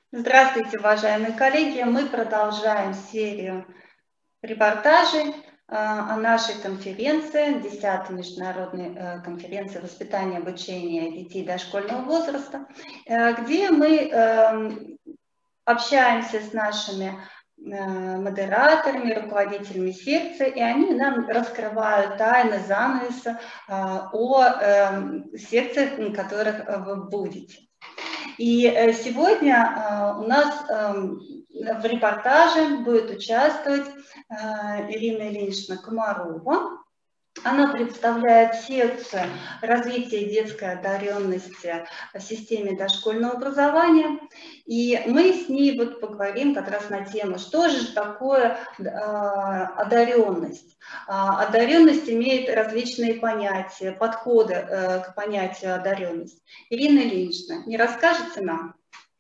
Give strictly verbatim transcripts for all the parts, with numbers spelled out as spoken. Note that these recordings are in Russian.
Здравствуйте, уважаемые коллеги! Мы продолжаем серию репортажей а, о нашей конференции, десятой международной э, конференции воспитания и обучения детей дошкольного возраста, э, где мы э, общаемся с нашими э, модераторами, руководителями секции, и они нам раскрывают тайны, занавесы э, о э, секциях, на которых вы будете. И сегодня у нас в репортаже будет участвовать Ирина Ильинична Комарова. Она представляет секцию развития детской одаренности в системе дошкольного образования. И мы с ней вот поговорим как раз на тему, что же такое одаренность. Одаренность имеет различные понятия, подходы к понятию одаренность. Ирина Ильинична, не расскажете нам?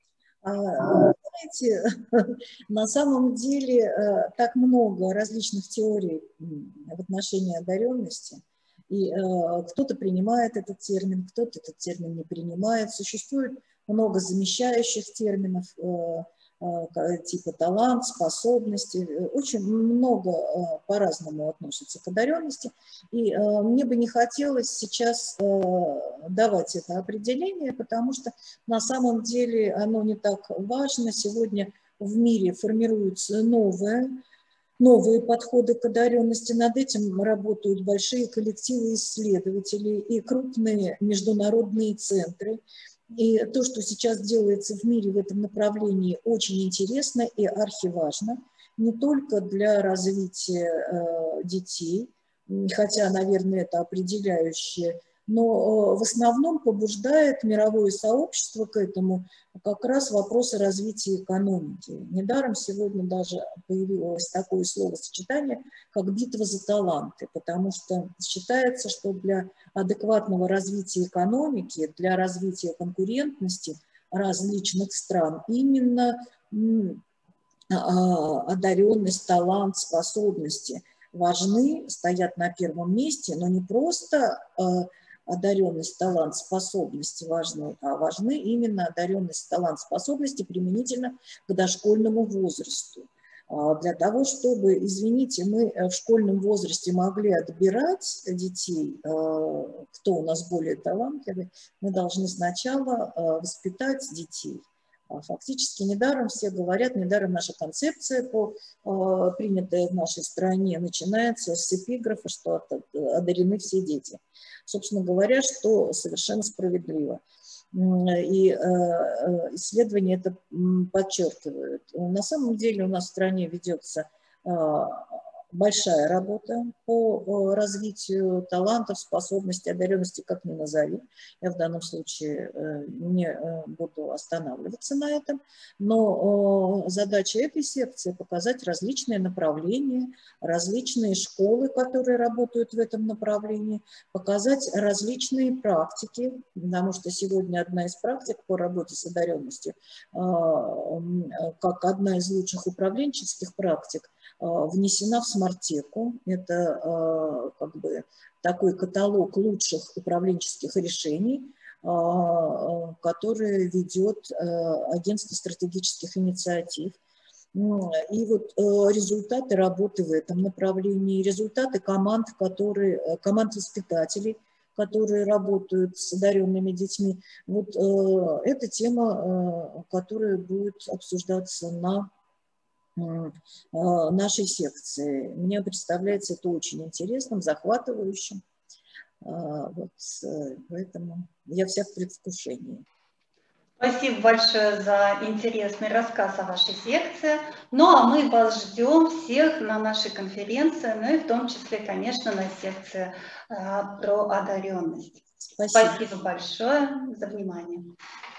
Знаете, на самом деле так много различных теорий в отношении одаренности, и кто-то принимает этот термин, кто-то этот термин не принимает. Существует много замещающих терминов, типа талант, способности, очень много по-разному относятся к одаренности, и мне бы не хотелось сейчас давать это определение, потому что на самом деле оно не так важно. Сегодня в мире формируются новые, новые подходы к одаренности, над этим работают большие коллективы исследователей и крупные международные центры. И то, что сейчас делается в мире в этом направлении, очень интересно и архиважно, не только для развития э, детей, хотя, наверное, это определяющее, но в основном побуждает мировое сообщество к этому как раз вопросы развития экономики. Недаром сегодня даже появилось такое словосочетание, как битва за таланты, потому что считается, что для адекватного развития экономики, для развития конкурентности различных стран именно одаренность, талант, способности важны, стоят на первом месте, но не просто одаренность, талант, способности важны, а важны именно одаренность, талант, способности применительно к дошкольному возрасту. Для того, чтобы, извините, мы в школьном возрасте могли отбирать детей, кто у нас более талантливый, мы должны сначала воспитать детей. Фактически недаром все говорят, недаром наша концепция, по, э, принятая в нашей стране, начинается с эпиграфа, что одарены все дети. Собственно говоря, что совершенно справедливо. И э, исследования это подчеркивают. На самом деле у нас в стране ведется э, большая работа по развитию талантов, способностей, одаренности, как ни назови. Я в данном случае не буду останавливаться на этом, но задача этой секции – показать различные направления, различные школы, которые работают в этом направлении, показать различные практики, потому что сегодня одна из практик по работе с одаренностью, как одна из лучших управленческих практик, внесена в смарт-теку. Это как бы такой каталог лучших управленческих решений, который ведет агентство стратегических инициатив. И вот результаты работы в этом направлении, результаты команд, которые, команд воспитателей, которые работают с одаренными детьми. Вот эта тема, которая будет обсуждаться на нашей секции. Мне представляется это очень интересным, захватывающим. Вот, поэтому я вся в предвкушении. Спасибо большое за интересный рассказ о вашей секции. Ну, а мы вас ждем всех на нашей конференции, ну и в том числе, конечно, на секции э, про одаренность. Спасибо. Спасибо большое за внимание.